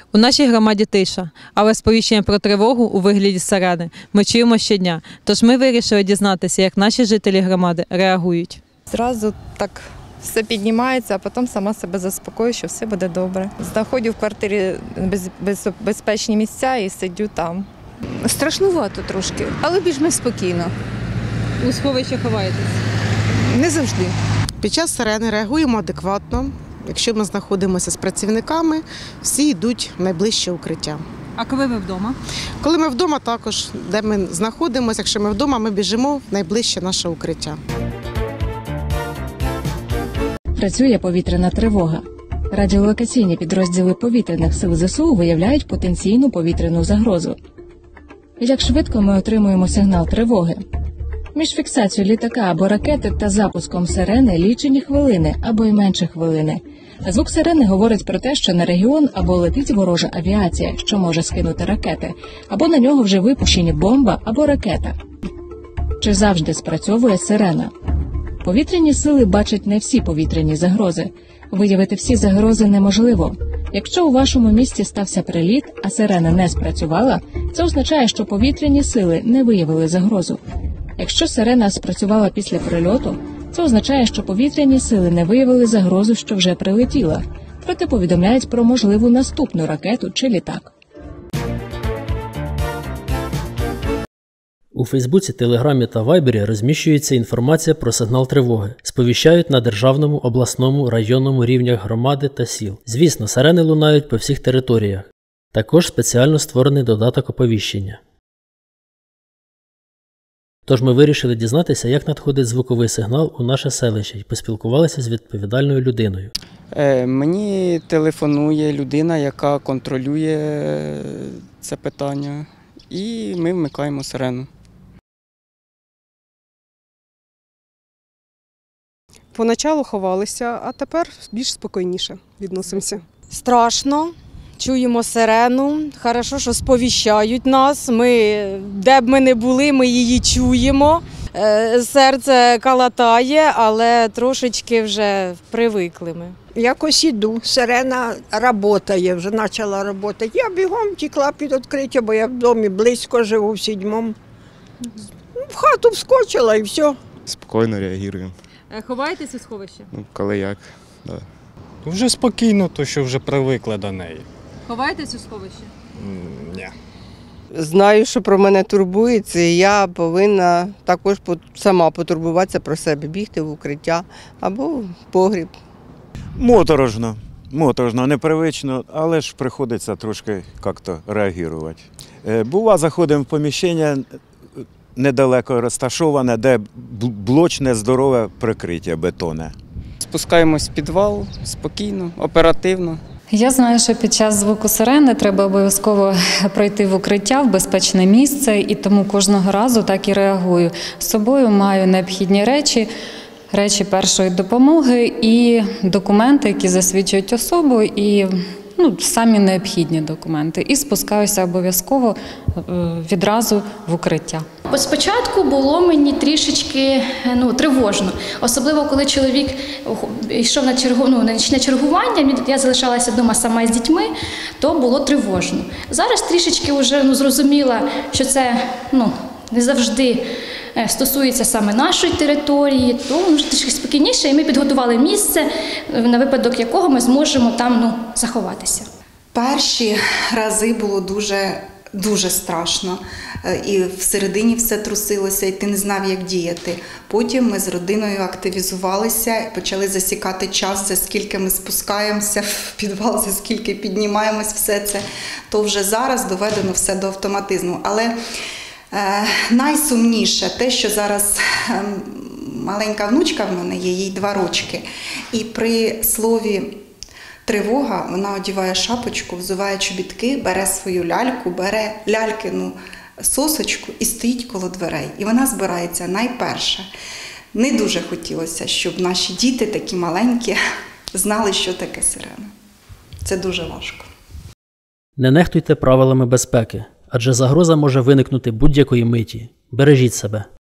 У нашій громаді тиша, але сповіщення про тривогу у вигляді сирени ми чуємо щодня. Тож ми вирішили дізнатися, як наші жителі громади реагують. Зразу так все піднімається, а потім сама себе заспокоюю, що все буде добре. Знаходжу в квартирі безпечні місця і сидю там. Страшнувато трошки, але більш-менш спокійно. У сховищі ховаєтесь? Не завжди. Під час сирени реагуємо адекватно. Якщо ми знаходимося з працівниками, всі йдуть в найближче укриття. А коли ви вдома? Коли ми вдома, також, де ми знаходимося, якщо ми вдома, ми біжимо в найближче наше укриття. Працює повітряна тривога. Радіолокаційні підрозділи повітряних сил ЗСУ виявляють потенційну повітряну загрозу. Як швидко ми отримуємо сигнал тривоги? Між фіксацією літака або ракети та запуском сирени лічені хвилини або й менше хвилини. Звук сирени говорить про те, що на регіон або летить ворожа авіація, що може скинути ракети, або на нього вже випущені бомба або ракета. Чи завжди спрацьовує сирена? Повітряні сили бачать не всі повітряні загрози. Виявити всі загрози неможливо. Якщо у вашому місті стався приліт, а сирена не спрацювала, це означає, що повітряні сили не виявили загрозу. Якщо сирена спрацювала після прильоту, це означає, що повітряні сили не виявили загрозу, що вже прилетіла, проте повідомляють про можливу наступну ракету чи літак. У Фейсбуці, Телеграмі та Вайбері розміщується інформація про сигнал тривоги. Сповіщають на державному, обласному, районному рівнях громади та сіл. Звісно, сирени лунають по всіх територіях. Також спеціально створений додаток оповіщення. Тож ми вирішили дізнатися, як надходить звуковий сигнал у наше селище і поспілкувалися з відповідальною людиною. Мені телефонує людина, яка контролює це питання, і ми вмикаємо сирену. Поначалу ховалися, а тепер більш спокійніше відносимося. Страшно, чуємо сирену, хорошо, що сповіщають нас, де б ми не були, ми її чуємо. Серце калатає, але трошечки вже привикли ми. Якось іду, сирена працює, вже почала працювати. Я бігом тікла під відкриття, бо я в домі близько живу, в 7-му. В хату вскочила і все. Спокійно реагуємо. Ховаєтесь у сховищі? Коли як, так. Да. Вже спокійно, то що вже привикли до неї. Ховаєтесь у сховищі? Ні. Знаю, що про мене турбується, і я повинна також сама потурбуватися про себе, бігти в укриття або в погріб. Моторошно, непривично, але ж приходиться трошки як-то реагувати. Бува, заходимо в поміщення недалеко розташоване, де блочне здорове прикриття бетонне. Спускаємось в підвал спокійно, оперативно. Я знаю, що під час звуку сирени треба обов'язково пройти в укриття, в безпечне місце, і тому кожного разу так і реагую. З собою маю необхідні речі першої допомоги і документи, які засвідчують особу, і самі необхідні документи. І спускаюся обов'язково відразу в укриття. Спочатку було мені трішечки тривожно, особливо коли чоловік йшов на нічне чергування, я залишалася вдома сама з дітьми, то було тривожно. Зараз трішечки вже зрозуміла, що це не завжди стосується саме нашої території, то вже трішки спокійніше, і ми підготували місце, на випадок якого ми зможемо там заховатися. Перші рази було дуже страшно, і всередині все трусилося, і ти не знав, як діяти. Потім ми з родиною активізувалися, почали засікати час, за скільки ми спускаємося в підвал, за скільки піднімаємось, все це. То вже зараз доведено все до автоматизму. Але найсумніше те, що зараз маленька внучка в мене є, їй 2 рочки, і при слові тривога вона одягає шапочку, взуває чобітки, бере свою ляльку, бере лялькину сосочку і стоїть коло дверей. І вона збирається найперша. Не дуже хотілося, щоб наші діти, такі маленькі, знали, що таке сирена. Це дуже важко. Не нехтуйте правилами безпеки, адже загроза може виникнути будь-якої миті. Бережіть себе.